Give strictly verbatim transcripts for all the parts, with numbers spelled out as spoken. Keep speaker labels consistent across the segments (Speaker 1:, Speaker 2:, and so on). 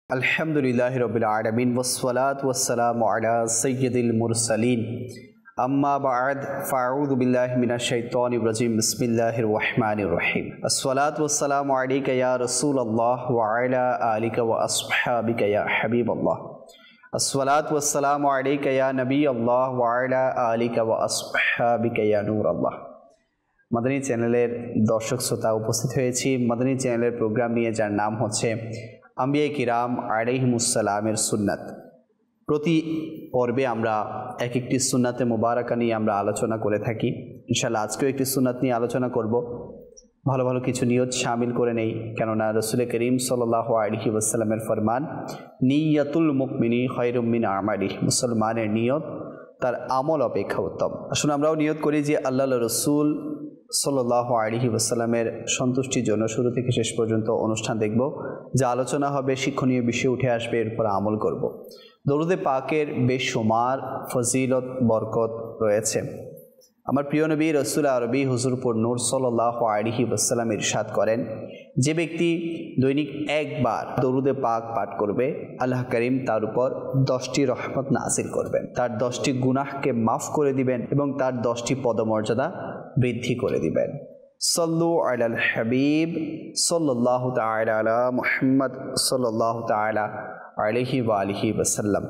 Speaker 1: अल्हम्दुलिल्लाहि रब्बिल आलमीन वस्सलातु वस्सलामु अला सय्यिदिल मुरसलीन अम्मा बअद फ़अऊज़ु बिल्लाहि मिनश शैतानिर रजीम बिस्मिल्लाहिर रहमानिर रहीम अस्सलातु वस्सलामु अलैका या रसूलल्लाह व अला आलिका व अस्हाबिका या हबीबल्लाह अस्सलातु वस्सलामु अलैका या नबीअल्लाह व अला आलिका व अस्हाबिका या नूरल्लाह। मदनी चैनलेर दर्शक श्रोता उपस्थित हয়েছি मदनी चैनलेर प्रोग्राम निये जार नाम হচ্ছে আম্বিয়া কিরাম আলাইহিমুসসালামের সুন্নাত। প্রতি পর্বে আমরা এক একটি সুন্নাতে মুবারাকা নিয়ে আমরা আলোচনা করে থাকি। ইনশাআল্লাহ আজকেও একটি সুন্নাত নিয়ে আলোচনা করব। ভালো ভালো কিছু নিয়ত শামিল করে নেই, কেননা রাসূল করিম সাল্লাল্লাহু আলাইহি ওয়াসাল্লামের ফরমান নিয়াতুল মুমিনি খায়রুম মিন আমালিহি, মুসলমানের নিয়ত তার আমল অপেক্ষা উত্তম। আসুন আমরাও নিয়ত করি যে আল্লাহর রাসূল সাল্লাল্লাহু আলাইহি ওয়াসাল্লামের সন্তুষ্টির জন্য শুরু থেকে শেষ পর্যন্ত অনুষ্ঠান দেখব, যা আলোচনা হবে শিক্ষণীয় বিষয় উঠে আসবে, এরপর আমল করব। দরুদে পাকের বেশুমার ফজিলত বরকত রয়েছে। আমার প্রিয় নবী রাসূল আরবি হুজুরপুর নূর সাল্লাল্লাহু আলাইহি ওয়াসাল্লাম ইরশাদ করেন, যে ব্যক্তি দৈনিক একবার দরুদে পাক পাঠ করবে, আল্লাহ করিম তার উপর দশটি রহমত নাযিল করবেন, তার দশটি গুনাহকে মাফ করে দিবেন এবং তার দশটি পদমর্যাদা বৃদ্ধি করে দিবেন। সল্লু আলাল হাবিব সাল্লাল্লাহু তাআলা আলা মুহাম্মদ সাল্লাল্লাহু তাআলা আলাইহি ওয়া আলিহি ওয়াসাল্লাম।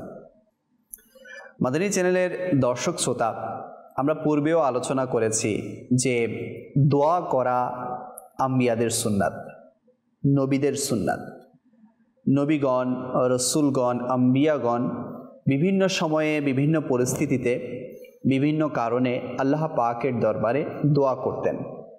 Speaker 1: মাদানী চ্যানেলের দর্শক শ্রোতা, আমরা পূর্বেও আলোচনা করেছি যে দোয়া করা আম্বিয়াদের সুন্নাত, নবীদের সুন্নাত। নবীগণ, রসুলগণ, আম্বিয়াগণ বিভিন্ন সময়ে বিভিন্ন পরিস্থিতিতে বিভিন্ন কারণে আল্লাহ পাকের দরবারে দোয়া করতেন।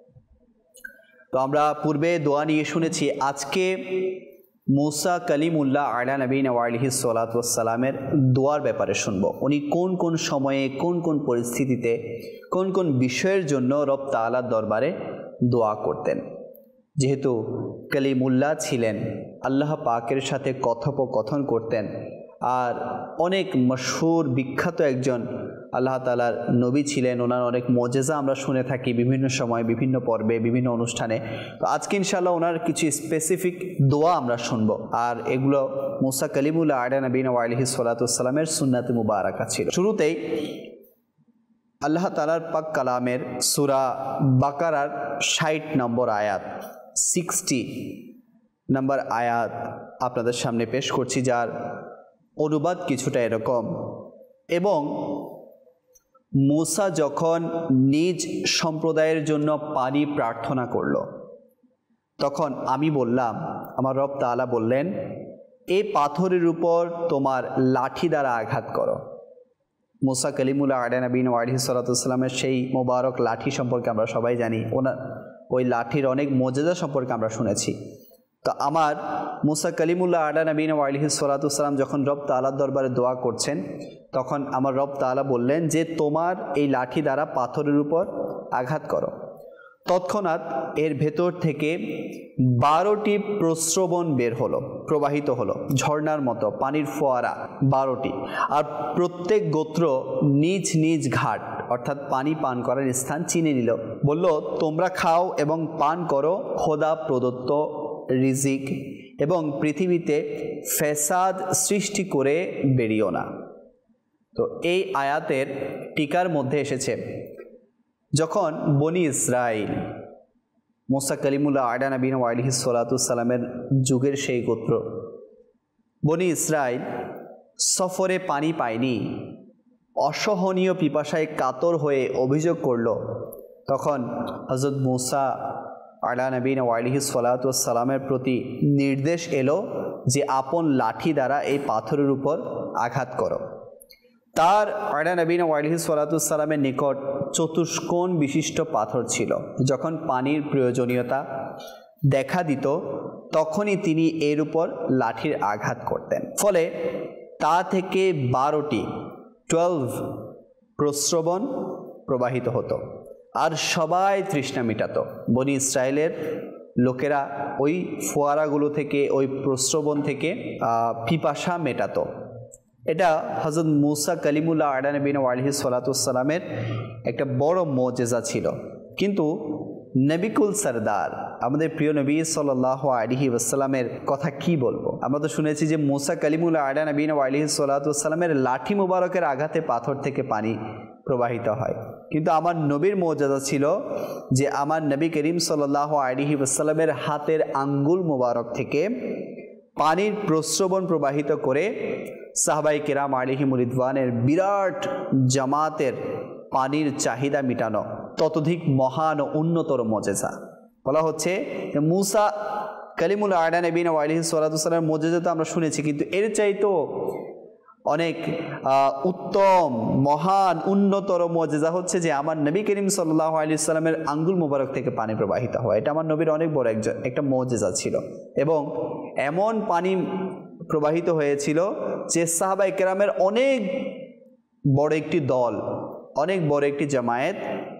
Speaker 1: তো আমরা পূর্বে দোয়া নিয়ে শুনেছি। আজকে মুসা কালিমুল্লাহ আলা নবীনা ওয়া আলাইহিস সালাতু ওয়াস সালামের দোয়ার ব্যাপারে শুনবো। উনি কোন কোন সময়ে, কোন কোন পরিস্থিতিতে, কোন কোন বিষয়ের জন্য রব তাআলার দরবারে দোয়া করতেন। যেহেতু কালিমুল্লাহ ছিলেন, আল্লাহ পাকের সাথে কথোপকথন করতেন, আর অনেক মশহুর বিখ্যাত একজন আল্লাহ তাআলার নবী ছিলেন। ওনার অনেক মুজিজা আমরা শুনে থাকি বিভিন্ন সময়, বিভিন্ন পর্বে, বিভিন্ন অনুষ্ঠানে। তো আজকে ইনশাআল্লাহ ওনার কিছু স্পেসিফিক দোয়া আমরা শুনবো, আর এগুলো মুসা কালিমুল্লাহ আলা নবীনা ওয়া আলাইহিস সালাতু ওয়াস সালামের সুন্নাতে মুবারাকা ছিল। শুরুতেই আল্লাহ তাআলার পাক কালামের সূরা বাকারার ষাট নম্বর আয়াত, সিক্সটি নম্বর আয়াত আপনাদের সামনে পেশ করছি, যার অনুবাদ কিছুটা এরকম। এবং মুসা যখন নিজ সম্প্রদায়ের জন্য পানি প্রার্থনা করল, তখন আমি বললাম, আমার রব তাআলা বললেন, এই পাথরের উপর তোমার লাঠি দ্বারা আঘাত করো। মুসা কালিমুল্লাহ আলা নবীনা ওয়া আলাইহিস সালাতু ওয়াস সালামের সেই মোবারক লাঠি সম্পর্কে আমরা সবাই জানি। ওনার ওই লাঠির অনেক মুজিজা সম্পর্কে আমরা শুনেছি। তো আমার মুসা কালিমুল্লাহ আলা নবীনা ওয়া আলাইহিস সালাতু ওয়াস সালাম যখন রব তাআলার দরবারে দোয়া করছেন, তখন আমার রব তাআলা বললেন যে তোমার এই লাঠি দ্বারা পাথরের উপর আঘাত করো। তৎক্ষণাৎ এর ভেতর থেকে বারোটি প্রস্রবণ বের হলো, প্রবাহিত হলো ঝর্ণার মতো পানির ফোয়ারা বারোটি। আর প্রত্যেক গোত্র নিজ নিজ ঘাট অর্থাৎ পানি পান করার স্থান চিনে নিল। বলল, তোমরা খাও এবং পান করো খোদা প্রদত্ত রিজিক, এবং পৃথিবীতে ফেসাদ সৃষ্টি করে বেরিও না। তো এই আয়াতের টিকার মধ্যে এসেছে, যখন বনি ইসরাইল, মুসা কালিমুল্লাহ আলা নবীনা ওয়া আলাইহিস সালাতু ওয়াস সালামের যুগের সেই গোত্র, বনি ইসরাইল সফরে পানি পায়নি, অসহনীয় পিপাসায় কাতর হয়ে অভিযোগ করল, তখন হযরত মুসা আলা নবীনা ওয়া আলাইহিস সালাতু ওয়াস সালামের প্রতি নির্দেশ এলো যে আপন লাঠি দ্বারা এই পাথরের উপর আঘাত করো। তার আলা নবীনা ওয়া আলাইহিস সালাতু ওয়াস সালামের নিকট চতুষ্কোণ বিশিষ্ট পাথর ছিল। যখন পানির প্রয়োজনীয়তা দেখা দিত, তখনই তিনি এর উপর লাঠির আঘাত করতেন। ফলে তা থেকে বারোটি টুয়েলভ প্রস্রবণ প্রবাহিত হতো, আর সবাই তৃষ্ণা মিটাত। বনি ইসরায়েলের লোকেরা ওই ফোয়ারাগুলো থেকে, ওই প্রস্রবণ থেকে পিপাসা মেটাতো। এটা হযরত মুসা কালিমুল্লাহ আলা নবীনা ওয়া আলাইহিস সালাতু ওয়াস সালামের একটা বড় মুজিজা ছিল। কিন্তু নবিকুল সরদার আমাদের প্রিয় নবী সাল্লাল্লাহু আলাইহি ওয়াসাল্লামের কথা কি বলবো। আমরা তো শুনেছি যে মুসা কালিমুল্লাহ আলা নবীনা ওয়া আলাইহি সাল্লাতু ওয়াসসালামের লাঠি মুবারকের আঘাতে পাথর থেকে পানি প্রবাহিত হয়, কিন্তু আমার নবীর মুআজিজা ছিল যে আমার নবী করিম সাল্লাল্লাহু আলাইহি ওয়াসাল্লামের হাতের আঙ্গুল মুবারক থেকে পানির প্রস্রবণ প্রবাহিত করে সাহাবায়ে কেরাম আলাইহিমুর রিদওয়ানের বিরাট জামাতের পানির চাহিদা মিটানো ততোধিক মহান ও উন্নতর মুআজিজা। বলা হচ্ছে মুসা কালিমুল আলা নবীনা ওয়া আলাইহি সাল্লাতু ওয়াসসালামের মুআজিজা তো আমরা শুনেছি, কিন্তু এর চাইতেও অনেক উত্তম মহান উন্নতর মুআজিজা হচ্ছে যে আমার নবী করিম সাল্লাল্লাহু আলাইহি ওয়াসাল্লামের আঙ্গুল মোবারক থেকে পানি প্রবাহিত হয়। এটা আমার নবীর অনেক বড় একটা মুআজিজা ছিল, এবং এমন পানি প্রবাহিত হয়েছিল যে সাহাবায়ে কেরামের অনেক বড় একটি দল, অনেক বড় একটি জামায়াত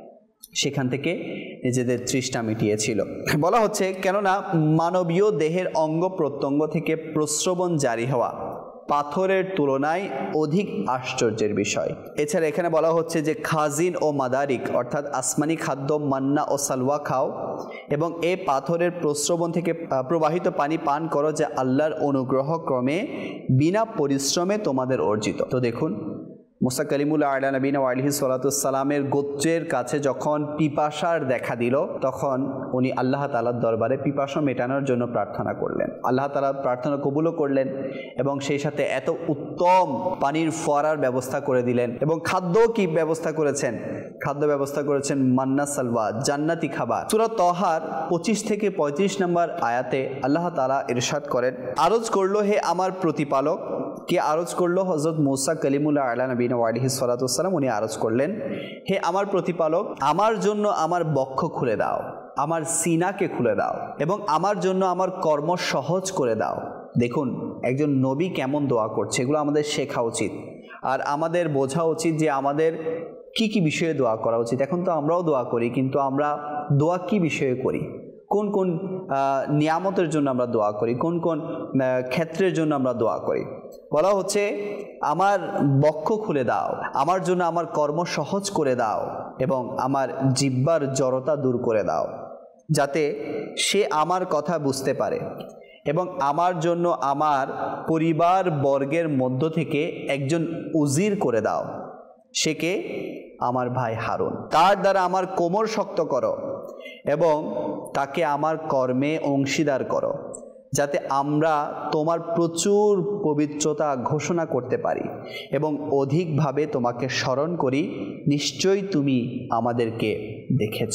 Speaker 1: সেখান থেকে নিজেদের তৃষ্ণা মিটিয়েছিল। বলা হচ্ছে কেননা মানবীয় দেহের অঙ্গ প্রত্যঙ্গ থেকে প্রস্রবণ জারি হওয়া পাথরের তুলনায় অধিক আশ্চর্যের বিষয়। এছাড়া এখানে বলা হচ্ছে যে খাজিন ও মাদারিক অর্থাৎ আসমানি খাদ্য মান্না ও সালওয়া খাও এবং এ পাথরের প্রস্রবণ থেকে প্রবাহিত পানি পান করো, যা আল্লাহর অনুগ্রহ ক্রমে বিনা পরিশ্রমে তোমাদের অর্জিত। তো দেখুন মুসা কালিমুল্লাহ আলা নবীনা ওয়া আলাইহি সাল্লাতু ওয়াসসালামের গোত্রের কাছে যখন পিপাসার দেখা দিল, তখন উনি আল্লাহ তাআলার দরবারে পিপাসা মেটানোর জন্য প্রার্থনা করলেন। আল্লাহ তাআলা প্রার্থনা কবুলও করলেন এবং সেই সাথে এত উত্তম পানির ফোয়ারার ব্যবস্থা করে দিলেন। এবং খাদ্য কি ব্যবস্থা করেছেন? খাদ্য ব্যবস্থা করেছেন মান্না সালওয়া, জান্নাতি খাবার। সূরা তহার পঁচিশ থেকে পঁয়ত্রিশ নম্বর আয়াতে আল্লাহ তাআলা ইরশাদ করেন, আরজ করলো হে আমার প্রতিপালক। কে আরজ করলো? হযরত মুসা কালিমুল্লাহ আলা নবীনা ওয়া আলাইহি সাল্লাতু ওয়াসসালাম উনি আরজ করলেন, হে আমার প্রতিপালক, আমার জন্য আমার বক্ষ খুলে দাও, আমার সিনাকে খুলে দাও এবং আমার জন্য আমার কর্ম সহজ করে দাও। দেখুন একজন নবী কেমন দোয়া করছে, এগুলো আমাদের শেখা উচিত আর আমাদের বোঝা উচিত যে আমাদের কি কি বিষয়ে দোয়া করা উচিত। এখন তো আমরাও দোয়া করি, কিন্তু আমরা দোয়া কি বিষয়ে করি, কোন কোন নিয়ামতের জন্য আমরা দোয়া করি, কোন কোন ক্ষেত্রের জন্য আমরা দোয়া করি। বলা হচ্ছে আমার বক্ষ খুলে দাও, আমার জন্য আমার কর্ম সহজ করে দাও এবং আমার জিহ্বার জড়তা দূর করে দাও, যাতে সে আমার কথা বুঝতে পারে, এবং আমার জন্য আমার পরিবার বর্গের মধ্য থেকে একজন উজির করে দাও, সে কে? আমার ভাই হারুন। তার দ্বারা আমার কোমর শক্ত করো এবং তাকে আমার কর্মে অংশীদার করো, যাতে আমরা তোমার প্রচুর পবিত্রতা ঘোষণা করতে পারি এবং অধিকভাবে তোমাকে স্মরণ করি। নিশ্চয়ই তুমি আমাদেরকে দেখেছ।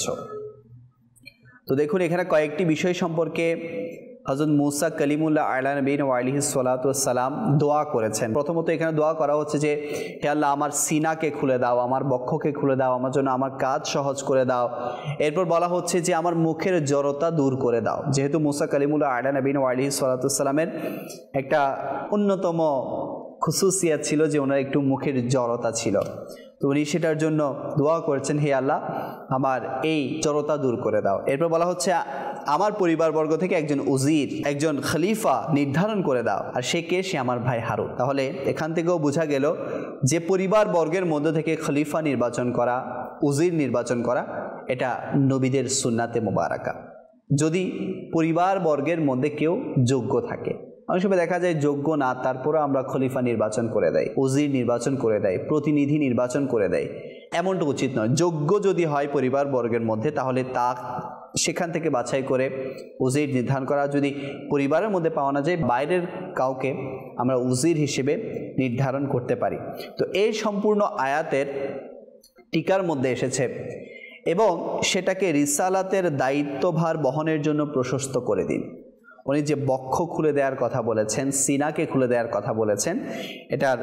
Speaker 1: তো দেখুন এখানে কয়েকটি বিষয় সম্পর্কে হযরত মুসা কালিমুল্লাহ আলা নবীনা ওয়া আলাইহি সাল্লাতু ওয়াসসালাম দোয়া করেছেন। প্রথমত এখানে দোয়া করা হচ্ছে যে হে আল্লাহ আমার সিনাকে খুলে দাও, আমার বক্ষকে খুলে দাও, আমার জন্য আমার কাজ সহজ করে দাও। এরপর বলা হচ্ছে যে আমার মুখের জড়তা দূর করে দাও, যেহেতু মুসা কালিমুল্লাহ আলা নবীনা ওয়া আলাইহি সাল্লাতু ওয়াসসালামের একটা অন্যতম খুসুসিয়াত ছিল যে ওনার একটু মুখের জড়তা ছিল, তো উনি সেটার জন্য দোয়া করেছেন হে আল্লাহ আমার এই জড়তা দূর করে দাও। এরপর বলা হচ্ছে আমার পরিবারবর্গ থেকে একজন উজির, একজন খলিফা নির্ধারণ করে দাও, আর সে কে? সে আমার ভাই হারুন। তাহলে এখান থেকেও বোঝা গেল যে পরিবার বর্গের মধ্য থেকে খলিফা নির্বাচন করা, উজির নির্বাচন করা, এটা নবীদের সুন্নাতে মুবারাকা। যদি পরিবার বর্গের মধ্যে কেউ যোগ্য থাকে, অনেক সময় দেখা যায় যোগ্য না, তারপরও আমরা খলিফা নির্বাচন করে দেয়, উজির নির্বাচন করে দেয়, প্রতিনিধি নির্বাচন করে দেয়, এমনটা উচিত নয়। যোগ্য যদি হয় পরিবার বর্গের মধ্যে, তাহলে তা সেখান থেকে বাছাই করে উজির নির্ধারণ করা। যদি পরিবারের মধ্যে পাওয়া না যায়, বাইরের কাউকে আমরা উজির হিসেবে নির্ধারণ করতে পারি। তো এই সম্পূর্ণ আয়াতের টিকার মধ্যে এসেছে এবং সেটাকে রিসালাতের দায়িত্বভার বহনের জন্য প্রশস্ত করে দিন। উনি যে বক্ষ খুলে দেওয়ার কথা বলেছেন, সিনাকে খুলে দেওয়ার কথা বলেছেন, এটার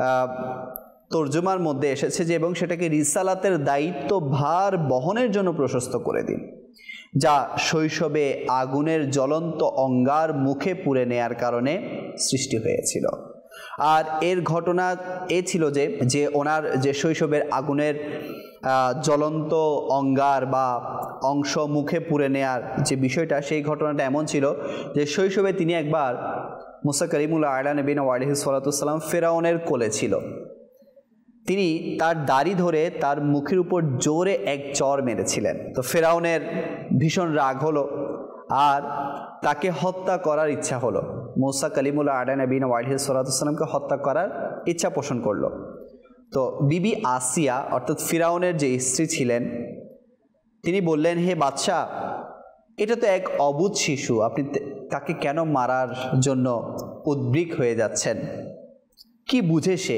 Speaker 1: তর্জমার মধ্যে এসেছে যে এবং সেটাকে রিসালাতের দায়িত্বভার বহনের জন্য প্রশস্ত করে দিন, যা শৈশবে আগুনের জ্বলন্ত অঙ্গার মুখে পুড়ে নেয়ার কারণে সৃষ্টি হয়েছিল। আর এর ঘটনা এ ছিল যে যে ওনার যে শৈশবের আগুনের জ্বলন্ত অঙ্গার বা অংশ মুখে পুড়ে নেয়ার যে বিষয়টা, সেই ঘটনাটা এমন ছিল যে শৈশবে তিনি একবার মুসা কালিমুল্লাহ আলা নবীনা ওয়া আলাইহি সাল্লাতু ওয়াসসালাম ফেরাউনের কোলে ছিল। তিনি তার দাড়ি ধরে তার মুখের উপর জোরে এক চর মেরেছিলেন। তো ফেরাউনের ভীষণ রাগ হলো আর তাকে হত্যা করার ইচ্ছা হলো। মুসা কালিমুল্লাহ আলা নবীনা আলাইহিস সালাতু ওয়াস সালামকে হত্যা করার ইচ্ছা পোষণ করলো। তো বিবি আসিয়া অর্থাৎ ফিরাউনের যে স্ত্রী ছিলেন তিনি বললেন, হে বাদশাহ, এটা তো এক অবুঝ শিশু, আপনি তাকে কেন মারার জন্য উদ্বিগ্ন হয়ে যাচ্ছেন? কি বুঝে সে?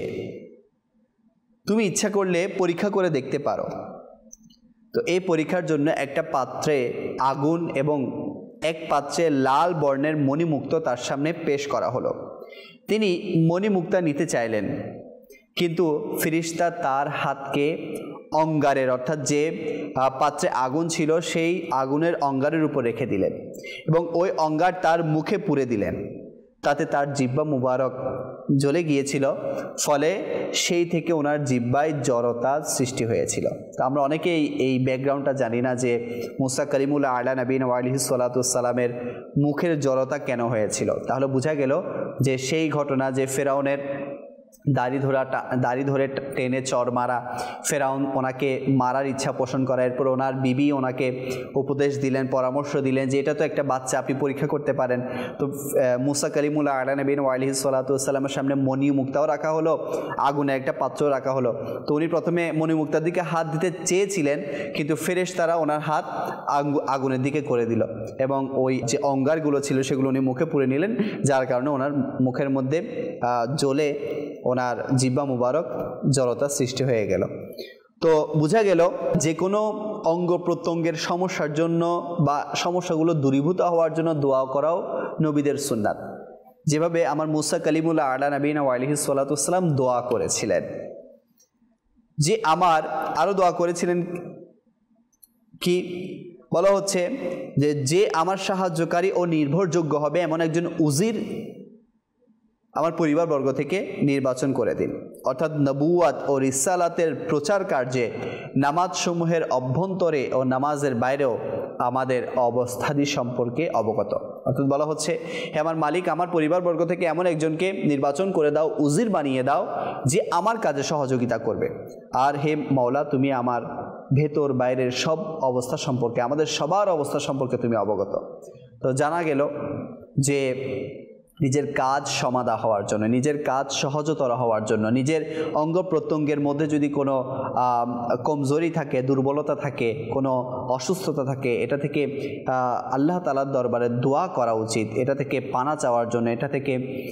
Speaker 1: তুমি ইচ্ছা করলে পরীক্ষা করে দেখতে পারো। তো এই পরীক্ষার জন্য একটা পাত্রে আগুন এবং এক পাত্রে লাল বর্ণের মণিমুক্ত তার সামনে পেশ করা হলো। তিনি মণিমুক্তা নিতে চাইলেন, কিন্তু ফিরিস্তা তার হাতকে অঙ্গারের অর্থাৎ যে পাত্রে আগুন ছিল সেই আগুনের অঙ্গারের উপর রেখে দিলেন এবং ওই অঙ্গার তার মুখে পুরে দিলেন। তাতে তার জিহ্বা মুবারক জ্বলে গিয়েছিল, ফলে সেই থেকে ওনার জিহ্বায় জড়তা সৃষ্টি হয়েছিল। তো আমরা অনেকেই এই ব্যাকগ্রাউন্ডটা জানি না যে মুসা কালিমুল্লাহ আলা নবীনা আলাইহিস সালাতু ওয়াস সালামের মুখের জড়তা কেন হয়েছিল। তাহলে বোঝা গেল যে সেই ঘটনা যে ফেরাউনের দাড়ি ধরা দাড়ি ধরে টেনে চর মারা, ফেরাউন ওনাকে মারার ইচ্ছা পোষণ করা, এরপর ওনার বিবি ওনাকে উপদেশ দিলেন, পরামর্শ দিলেন যে এটা তো একটা বাচ্চা, আপনি পরীক্ষা করতে পারেন। তো মুসা কালিমুল্লাহ আলা নবীনা আলাইহিস সালাতু ওয়াস সালামের সামনে মণিমুক্তাও রাখা হলো, আগুনে একটা পাত্রও রাখা হলো। তো উনি প্রথমে মণিমুক্তার দিকে হাত দিতে চেয়েছিলেন, কিন্তু ফেরেশতারা ওনার হাত আগুনের দিকে করে দিল এবং ওই যে অঙ্গারগুলো ছিল সেগুলো উনি মুখে পুরে নিলেন, যার কারণে ওনার মুখের মধ্যে জ্বলে ওনার জিহ্বা মুবারক জড়তা সৃষ্টি হয়ে গেল। তো বোঝা গেল যে কোনো অঙ্গ প্রত্যঙ্গের সমস্যার জন্য বা সমস্যাগুলো দূরীভূত হওয়ার জন্য দোয়া করাও নবীদের সুন্নাত। যেভাবে আমার মুসা কালিমুল্লাহ আলা নবীনা আলাইহিস সালাতু ওয়াস সালাম দোয়া করেছিলেন, যে আমার আরও দোয়া করেছিলেন কি বলা হচ্ছে যে যে আমার সাহায্যকারী ও নির্ভরযোগ্য হবে এমন একজন উজির আমার পরিবারবর্গ থেকে নির্বাচন করে দিন। অর্থাৎ নবুয়াত ও রিসালাতের প্রচার কার্যে নামাজসমূহের অভ্যন্তরে ও নামাজের বাইরেও আমাদের অবস্থাদি সম্পর্কে অবগত। অর্থাৎ বলা হচ্ছে, হে আমার মালিক, আমার পরিবারবর্গ থেকে এমন একজনকে নির্বাচন করে দাও, উজির বানিয়ে দাও, যে আমার কাজে সহযোগিতা করবে। আর হে মাওলা, তুমি আমার ভেতর বাইরের সব অবস্থা সম্পর্কে, আমাদের সবার অবস্থা সম্পর্কে তুমি অবগত। তো জানা গেল যে নিজের কাজ সমাধা হওয়ার জন্য, নিজের কাজ সহজতর হওয়ার জন্য, নিজের অঙ্গ প্রত্যঙ্গের মধ্যে যদি কোনো কমজোরি থাকে, দুর্বলতা থাকে, কোনো অসুস্থতা থাকে, এটা থেকে আল্লাহ তাআলার দরবারে দোয়া করা উচিত। এটা থেকে পানা চাওয়ার জন্য, এটা থেকে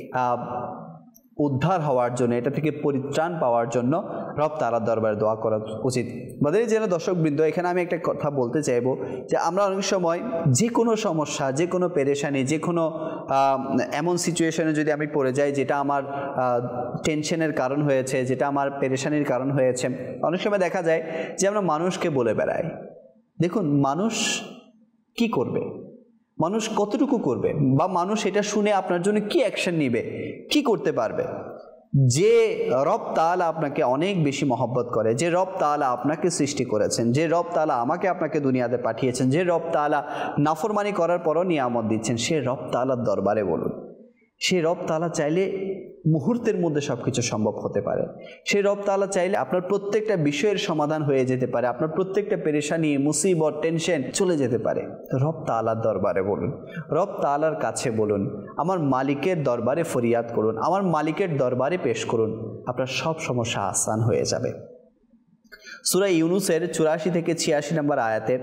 Speaker 1: উদ্ধার হওয়ার জন্য, এটা থেকে পরিত্রাণ পাওয়ার জন্য রব তাআলার দরবারে দোয়া করা উচিত। বাদের যেন দর্শকবৃন্দ, এখানে আমি একটা কথা বলতে চাইবো যে আমরা অনেক সময় যে কোনো সমস্যা, যে কোনো পেরেশানি, যে কোনো এমন সিচুয়েশনে যদি আমি পড়ে যাই যেটা আমার টেনশনের কারণ হয়েছে, যেটা আমার পেরেশানির কারণ হয়েছে, অনেক সময় দেখা যায় যে আমরা মানুষকে বলে বেড়াই। দেখুন, মানুষ কি করবে, মানুষ কতটুকু করবে, বা মানুষ এটা শুনে আপনার জন্য কি অ্যাকশন নিবে, কি করতে পারবে? যে রব তাআলা আপনাকে অনেক বেশি মহব্বত করে, যে রব তাআলা আপনাকে সৃষ্টি করেছেন, যে রব তাআলা আমাকে আপনাকে দুনিয়াতে পাঠিয়েছেন, যে রব তাআলা নাফরমানি করার পরও নিয়ামত দিচ্ছেন, সে রব তাআলার দরবারে বলুন। সে রব তাআলা চাইলে মুহূর্তের মধ্যে সব কিছু সম্ভব হতে পারে। সে রব তাআলা চাইলে আপনার প্রত্যেকটা বিষয়ের সমাধান হয়ে যেতে পারে, আপনার প্রত্যেকটা পেরেশানি, মুসিবত, টেনশন চলে যেতে পারে। তো রব তাআলার দরবারে বলুন, রব তাআলার কাছে বলুন, আমার মালিকের দরবারে ফরিয়াদ করুন, আমার মালিকের দরবারে পেশ করুন, আপনার সব সমস্যা আসান হয়ে যাবে। সূরা ইউনূসের চুরাশি থেকে ছিয়াশি নম্বর আয়াতে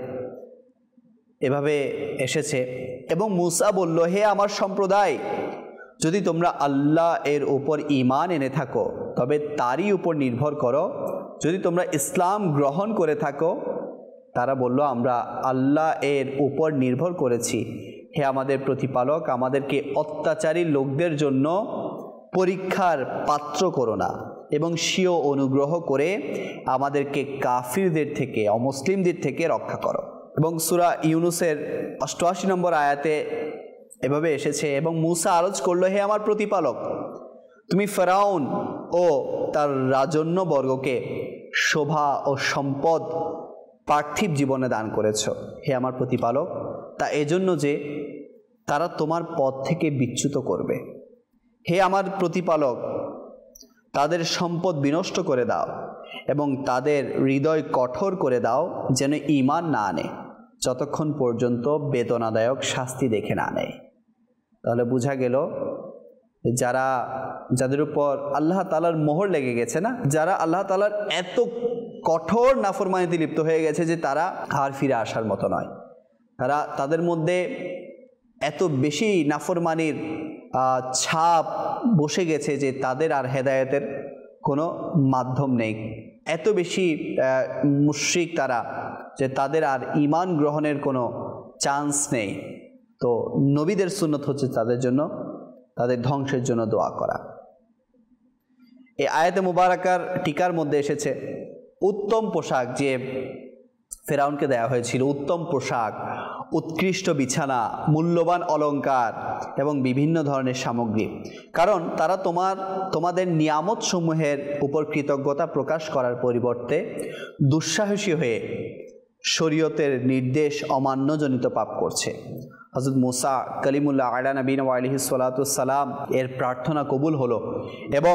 Speaker 1: এভাবে এসেছে, এবং মূসা বলল, হে আমার সম্প্রদায়, যদি তোমরা আল্লাহ এর উপর ঈমান এনে থাকো তবে তারই উপর নির্ভর করো। যদি তোমরা ইসলাম গ্রহণ করে থাকো, তারা বলল, আমরা আল্লাহ এর উপর নির্ভর করেছি। হে আমাদের প্রতিপালক, আমাদেরকে অত্যাচারী লোকদের জন্য পরীক্ষার পাত্র করো না, এবং স্বীয় অনুগ্রহ করে আমাদেরকে কাফিরদের থেকে, অমুসলিমদের থেকে রক্ষা করো। এবং সূরা ইউনূসের অষ্টআশি নম্বর আয়াতে এভাবে এসেছে, এবং মূসা আরজ করলো, হে আমার প্রতিপালক, তুমি ফেরাউন ও তার রাজন্যবর্গকে শোভা ও সম্পদ পার্থিব জীবনে দান করেছ। হে আমার প্রতিপালক, তা এজন্য যে তারা তোমার পথ থেকে বিচ্যুত করবে। হে আমার প্রতিপালক, তাদের সম্পদ বিনষ্ট করে দাও এবং তাদের হৃদয় কঠোর করে দাও যেন ঈমান না আনে যতক্ষণ পর্যন্ত বেদনাদায়ক শাস্তি দেখে না নেয়। তাহলে বোঝা গেল যারা যাদের উপর আল্লাহ তাআলার মোহর লেগে গেছে না, যারা আল্লাহ তাআলার এত কঠোর নাফরমানিতে লিপ্ত হয়ে গেছে যে তারা আর ফিরে আসার মতো নয়, তারা তাদের মধ্যে এত বেশি নাফরমানির ছাপ বসে গেছে যে তাদের আর হেদায়েতের কোনো মাধ্যম নেই, এত বেশি মুশরিক তারা যে তাদের আর ঈমান গ্রহণের কোনো চান্স নেই। তো নবীদের সুন্নত হচ্ছে তাদের জন্য, তাদের ধ্বংসের জন্য দোয়া করা। এই আয়াতে মুবারাকার টিকার মধ্যে এসেছে উত্তম পোশাক যে ফেরাউনকে দেয়া হয়েছিল, উত্তম পোশাক, উৎকৃষ্ট বিছানা, মূল্যবান অলংকার এবং বিভিন্ন ধরনের সামগ্রী, কারণ তারা তোমার তোমাদের নিয়ামত সমূহের উপর কৃতজ্ঞতা প্রকাশ করার পরিবর্তে দুঃসাহসী হয়ে শরীয়তের নির্দেশ অমান্যজনিত পাপ করছে। হযরত মুসা কালিমুল্লাহ আলা নবীনা ওয়া আলাইহিস সালাতু ওয়াস সালাম এর প্রার্থনা কবুল হলো এবং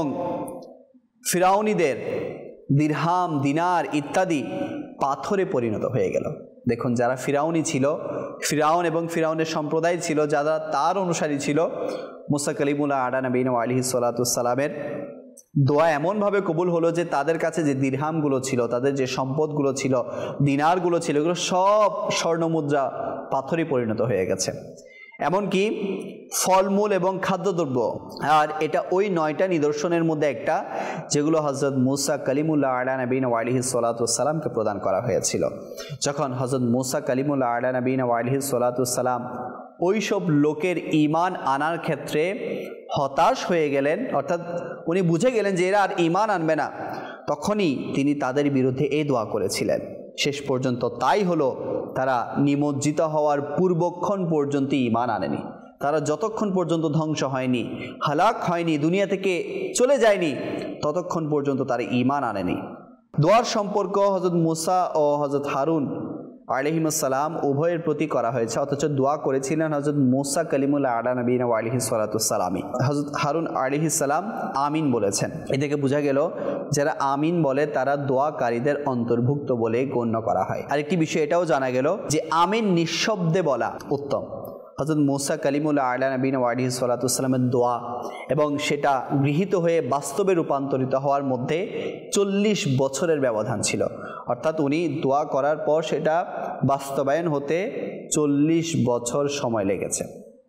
Speaker 1: ফিরাউনীদের দিরহাম, দিনার ইত্যাদি পাথরে পরিণত হয়ে গেল। দেখুন, যারা ফিরাউনি ছিল, ফিরাউন এবং ফিরাউনের সম্প্রদায় ছিল, যারা তার অনুসারী ছিল, মুসা কালিমুল্লাহ আলা নবীনা ওয়া আলাইহিস সালাতু ওয়াস সালামের দোয়া এমনভাবে কবুল হলো যে তাদের কাছে যে দিরহামগুলো ছিল, তাদের যে সম্পদগুলো ছিল, দিনারগুলো ছিল, এগুলো সব স্বর্ণমুদ্রা পাথরে পরিণত হয়ে গেছে। এমনকি ফলমূল এবং খাদ্যদ্রব্য, আর এটা ওই নয়টা নিদর্শনের মধ্যে একটা যেগুলো হযরত মুসা কালিমুল্লাহ আলা নবীনা ওয়া আলাইহিস সালাতু ওয়াস সালামকে প্রদান করা হয়েছিল। যখন হযরত মুসা কালিমুল্লাহ আলা নবীনা ওয়া আলাইহিস সালাতু ওয়াস সালাম ওইসব লোকের ঈমান আনার ক্ষেত্রে হতাশ হয়ে গেলেন, অর্থাৎ উনি বুঝে গেলেন যে এরা আর ঈমান আনবে না, তখনই তিনি তাদের বিরুদ্ধে এই দোয়া করেছিলেন। শেষ পর্যন্ত তাই হলো, তারা নিমজ্জিত হওয়ার পূর্বক্ষণ পর্যন্ত ঈমান আনেনি। তারা যতক্ষণ পর্যন্ত ধ্বংস হয়নি, হালাক হয়নি, দুনিয়া থেকে চলে যায়নি, ততক্ষণ পর্যন্ত তারা ঈমান আনেনি। দোয়ার সম্পর্ক হযরত মুসা ও হযরত হারুন আলাইহিস সালাম উভয়ের প্রতি করা হয়েছে, অথচ দোয়া করেছিলেন হযরত মুসা কালিমুল্লাহ আলা নবীনা ওয়া আলাইহিস সালাতু ওয়াস সালাম। হযরত হারুন আলাইহিস সালাম আমিন বলেছেন। এ থেকে বোঝা গেল যারা আমিন বলে তারা দোয়াকারীদের অন্তর্ভুক্ত বলে গণ্য করা হয়। আরেকটি বিষয় এটাও জানা গেল যে আমিন নিঃশব্দে বলা উত্তম। হযরত মুসা কালিমুল্লাহ আলা নবীনা ওয়া আলাইহিস সালাতু ওয়াস সালামের দোয়া এবং সেটা গৃহীত হয়ে বাস্তবে রূপান্তরিত হওয়ার মধ্যে চল্লিশ বছরের ব্যবধান ছিল, অর্থাৎ উনি দোয়া করার পর সেটা বাস্তবায়ন হতে চল্লিশ বছর সময় লেগেছে।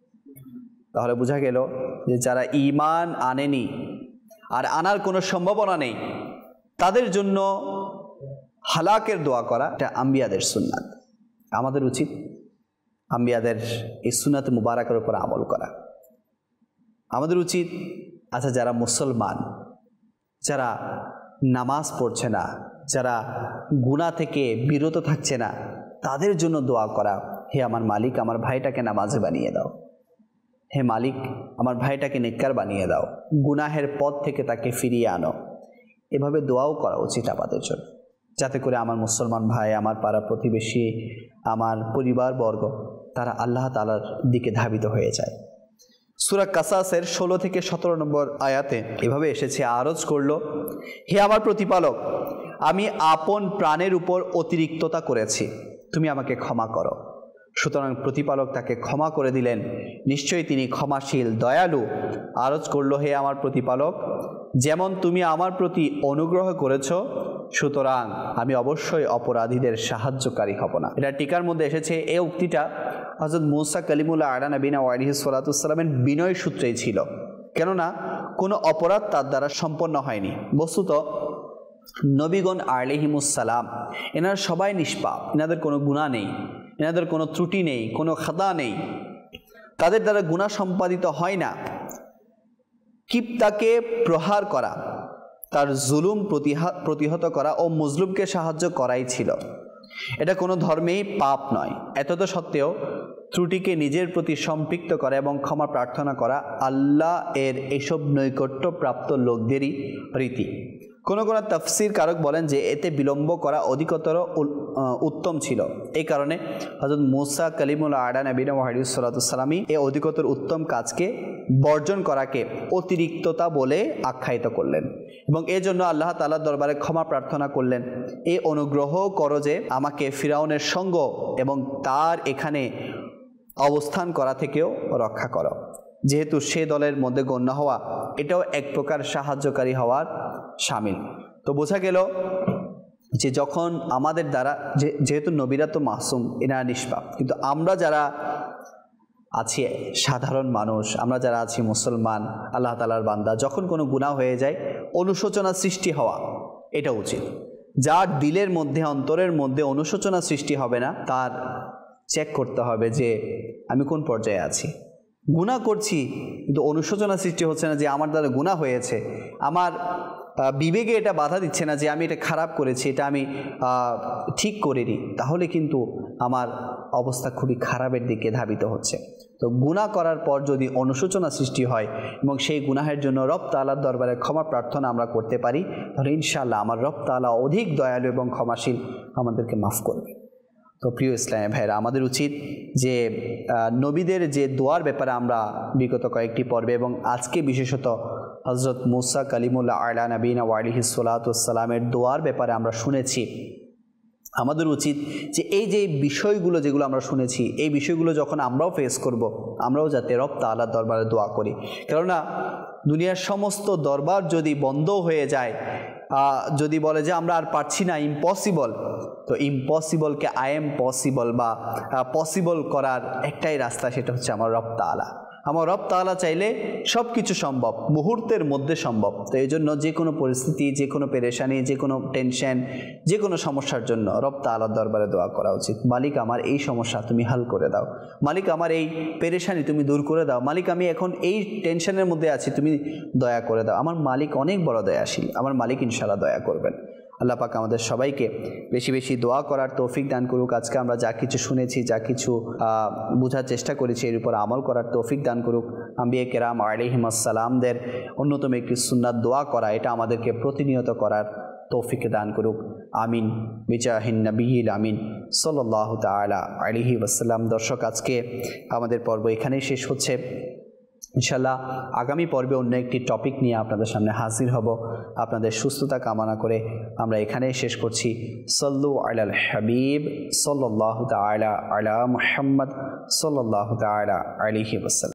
Speaker 1: তাহলে বোঝা গেল যে যারা ঈমান আনেনি আর আনার কোনো সম্ভাবনা নেই, তাদের জন্য হালাকের দোয়া করা এটা আম্বিয়াদের সুন্নাত। আমাদের উচিত আম্বিয়াদের এই সুন্নাত মুবারাকের উপর আমল করা। আমাদের উচিত, আচ্ছা যারা মুসলমান, যারা নামাজ পড়ছে না, যারা গুনাহ থেকে বিরত থাকছে না, তাদের জন্য দোয়া করা, হে আমার মালিক আমার ভাইটাকে নামাজে বানিয়ে দাও, হে মালিক আমার ভাইটাকে নেককার বানিয়ে দাও, গুনাহের পথ থেকে তাকে ফিরিয়ে আনো। এভাবে দোয়াও করা উচিত আমাদের জন্য, যাতে করে আমার মুসলমান ভাই, আমার পাড়া প্রতিবেশী, আমার পরিবারবর্গ তারা আল্লাহ তাআলার দিকে ধাবিত হয়ে যায়। সূরা কাসাসের ষোলো থেকে সতেরো নম্বর আয়াতে এভাবে এসেছে, আরজ করল, হে আমার প্রতিপালক, আমি আপন প্রাণের উপর অতিরিক্ততা করেছি, তুমি আমাকে ক্ষমা করো। সুতরাং প্রতিপালক তাকে ক্ষমা করে দিলেন, নিশ্চয়ই তিনি ক্ষমাশীল দয়ালু। আরজ করল, হে আমার প্রতিপালক, যেমন তুমি আমার প্রতি অনুগ্রহ করেছ, সুতরাং আমি অবশ্যই অপরাধীদের সাহায্যকারী হব না। এটা টিকার মধ্যে এসেছে। এই উক্তিটা হযরত মুসা কালিমুল্লাহ আলা নবীনা ওয়া আলাইহিস সালাতু ওয়াস সালামের বিনয় সূত্রেই ছিল, কেননা কোনো অপরাধ তার দ্বারা সম্পন্ন হয়নি। বস্তুত নবীগণ আলাইহিমুস সালাম এনারা সবাই নিষ্পাপ, এনাদের কোনো গুনাহ নেই, এনাদের কোনো ত্রুটি নেই, কোনো খাতা নেই, তাদের দ্বারা গুনাহ সম্পাদিত হয় না। কিপ্তাকে প্রহার করা, তার জুলুম প্রতিহত করা ও মজলুমকে সাহায্য করাই ছিল। এটা কোনো ধর্মেই পাপ নয়। এতদ সত্ত্বেও ত্রুটিকে নিজের প্রতি সম্পৃক্ত করা এবং ক্ষমা প্রার্থনা করা আল্লাহ এর এসব নৈকট্য প্রাপ্ত লোকদেরই রীতি। কোনো কোনো তাফসির কারক বলেন যে এতে বিলম্ব করা অধিকতর উত্তম ছিল। এই কারণে হযরত মুসা কালিমুল্লাহ আলা নবীনা ওয়া আলাইহিস সালাতু ওয়াস সালাম এই অধিকতর উত্তম কাজকে বর্জন করাকে অতিরিক্ততা বলে আখ্যায়িত করলেন এবং এজন্য আল্লাহ তাআলার দরবারে ক্ষমা প্রার্থনা করলেন, এই অনুগ্রহ করো যে আমাকে ফিরাউনের সঙ্গ এবং তার এখানে অবস্থান করা থেকেও রক্ষা করো। যেহেতু সে দলের মধ্যে গণ্য হওয়া এটাও এক প্রকার সাহায্যকারী হওয়ার শামিল। তো বোঝা গেল যে যখন আমাদের দ্বারা, যে যেহেতু নবীরা তো মাসুম, এনারা নিষ্পাপ, কিন্তু আমরা যারা আছি সাধারণ মানুষ, আমরা যারা আছি মুসলমান, আল্লাহ তাআলার বান্দা, যখন কোনো গুনাহ হয়ে যায় অনুশোচনা সৃষ্টি হওয়া এটা উচিত। যার দিলের মধ্যে, অন্তরের মধ্যে অনুশোচনা সৃষ্টি হবে না, তার চেক করতে হবে যে আমি কোন পর্যায়ে আছি। গুনাহ করছি কিন্তু অনুশোচনা সৃষ্টি হচ্ছে না যে আমার দ্বারা গুনাহ হয়েছে, আমার বিবেকে এটা বাধা দিচ্ছে না যে আমি এটা খারাপ করেছি, এটা আমি ঠিক করিনি, তাহলে কিন্তু আমার অবস্থা খুবই খারাপের দিকে ধাবিত হচ্ছে। তো গুনাহ করার পর যদি অনুশোচনা সৃষ্টি হয় এবং সেই গুনাহের জন্য রব তাআলার দরবারে ক্ষমা প্রার্থনা আমরা করতে পারি, তাহলে ইনশাআল্লাহ আমার রব তাআলা অধিক দয়ালু এবং ক্ষমাশীল, আমাদেরকে মাফ করবে। তো প্রিয় ইসলামী ভাইরা, আমাদের উচিত যে নবীদের যে দোয়ার ব্যাপারে আমরা বিগত কয়েকটি পর্বে এবং আজকে বিশেষত হযরত মুসা কালিমুল্লাহ আলা নবীনা ওয়া আলাইহিস সালাতু ওয়াস সালামের দোয়ার ব্যাপারে আমরা শুনেছি, আমাদের উচিত যে এই যে বিষয়গুলো যেগুলো আমরা শুনেছি, এই বিষয়গুলো যখন আমরাও ফেস করব, আমরাও যাতে রব তাআলার দরবারে দোয়া করি। কেননা দুনিয়ার সমস্ত দরবার যদি বন্ধ হয়ে যায়, যদি বলে যে আমরা আর পারছি না, ইম্পসিবল, তো ইম্পসিবলকে আই এম পসিবল বা পসিবল করার একটাই রাস্তা, সেটা হচ্ছে আমার রব তাআলা। আমার রব তাআলা চাইলে সব কিছু সম্ভব, মুহূর্তের মধ্যে সম্ভব। তো এই জন্য যে কোনো পরিস্থিতি, যে কোনো পেরেশানি, যে কোনো টেনশন, যে কোনো সমস্যার জন্য রব তাআলার দরবারে দোয়া করা উচিত। মালিক আমার এই সমস্যা তুমি হাল করে দাও, মালিক আমার এই পেরেশানি তুমি দূর করে দাও, মালিক আমি এখন এই টেনশনের মধ্যে আছি, তুমি দয়া করে দাও। আমার মালিক অনেক বড় দয়াশীল, আমার মালিক ইনশাআল্লাহ দয়া করবেন। আল্লাহ পাক আমাদের সবাইকে বেশি বেশি দোয়া করার তৌফিক দান করুক। আজকে আমরা যা কিছু শুনেছি, যা কিছু বোঝার চেষ্টা করেছি, এর উপর আমল করার তৌফিক দান করুক। আম্বিয়া কেরাম আলাইহিমুস সালামদের অন্যতম একটি সুন্নাত দোয়া করা, এটা আমাদেরকে প্রতিনিয়ত করার তৌফিক দান করুক। আমিন বিজাহিন নবিয়িল আমিন সাল্লাল্লাহু তাআলা আলাইহি ওয়াসাল্লাম। দর্শক, আজকে আমাদের পর্ব এখানেই শেষ হচ্ছে। ইনশাআল্লাহ আগামী পর্বে অন্য একটি টপিক নিয়ে আপনাদের সামনে হাজির হব। আপনাদের সুস্থতা কামনা করে আমরা এখানেই শেষ করছি। সাল্লু আলাল হাবিব সাল্লাল্লাহু তাআলা আলা মুহাম্মদ সাল্লাল্লাহু তাআলা আলাইহি ওয়াসাল্লাম।